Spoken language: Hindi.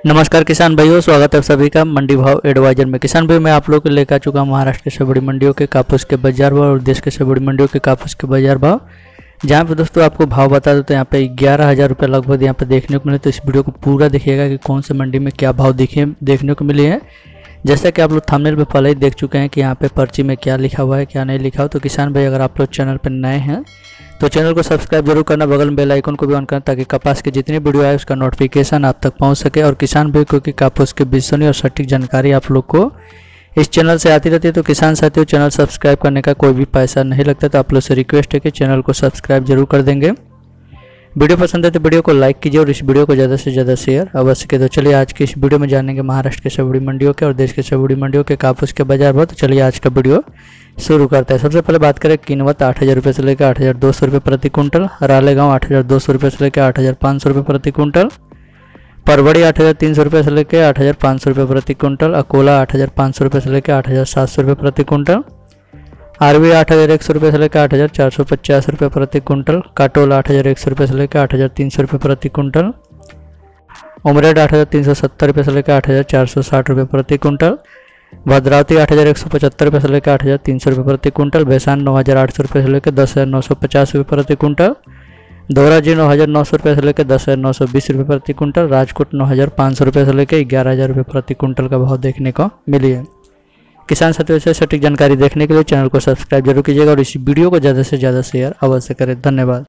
नमस्कार किसान भाइयों, स्वागत है आप सभी का मंडी भाव एडवाइजर में। किसान भाई मैं आप लोगों को लेकर आ चुका हूँ महाराष्ट्र के सब बड़ी मंडियों के कापूस के बाजार भाव और देश के सब बड़ी मंडियों के कापूस के बाजार भाव, जहाँ पे दोस्तों आपको भाव बता दो तो यहाँ पे 11,000 रुपये लगभग यहाँ पे देखने को मिले। तो इस वीडियो को पूरा देखिएगा कि कौन से मंडी में क्या भाव देखने को मिले हैं। जैसा कि आप लोग थंबनेल पे पहले ही देख चुके हैं कि यहाँ पे पर्ची में क्या लिखा हुआ है क्या नहीं लिखा हुआ। तो किसान भाई अगर आप लोग चैनल पर नए हैं तो चैनल को सब्सक्राइब जरूर करना, बगल में बेल आइकन को भी ऑन करना ताकि कपास की जितनी वीडियो आए उसका नोटिफिकेशन आप तक पहुंच सके। और किसान भाई क्योंकि कापूस की विश्वसनीय और सटीक जानकारी आप लोग को इस चैनल से आती रहती है, तो किसान साथियों चैनल सब्सक्राइब करने का कोई भी पैसा नहीं लगता। तो आप लोग से रिक्वेस्ट है कि चैनल को सब्सक्राइब जरूर कर देंगे। वीडियो पसंद है तो वीडियो को लाइक कीजिए और इस वीडियो को ज़्यादा से ज़्यादा शेयर अवश्य कीजिए। तो चलिए आज की इस वीडियो में जानेंगे महाराष्ट्र के सब बड़ी मंडियों के और देश के सब बड़ी मंडियों के कापूस के बाजार भाव। तो चलिए आज का वीडियो शुरू करते हैं। सबसे पहले बात करें किनवत 8,000 रुपये से लेकर 8,200 रुपये प्रति कुंटल, रालेगांव 8,200 रुपये से लेकर 8,500 रुपये प्रति कुंटल, परवड़ी 8,300 रुपये से लेकर 8,500 रुपये प्रति कुंटल, अकोला 8,500 रुपये से लेकर 8,700 रुपये प्रति कुंटल, आरवी 8,100 रुपये से लेकर 8,450 रुपये प्रति कुंटल, काटोल 8,100 रुपये से लेकर 8,300 रुपये प्रति कुंटल, उमरेड 8,370 रुपये से लेकर 8,460 रुपये प्रति कुंटल, भद्रावती 8,175 रुपये से लेकर 8,300 रुपये प्रति कुंटल, भैसान 9,800 रुपये से लेकर 10,950 रुपये प्रति कुंटल, धोराजी 9,900 रुपये से लेकर 10,920 रुपये प्रति कुंटल, राजकोट 9,500 रुपये से लेकर 11,000 रुपये प्रति कुंटल का भाव देखने को मिली है। किसान साथियों से सटीक जानकारी देखने के लिए चैनल को सब्सक्राइब जरूर कीजिएगा और इस वीडियो को ज़्यादा से ज़्यादा शेयर अवश्य करें। धन्यवाद।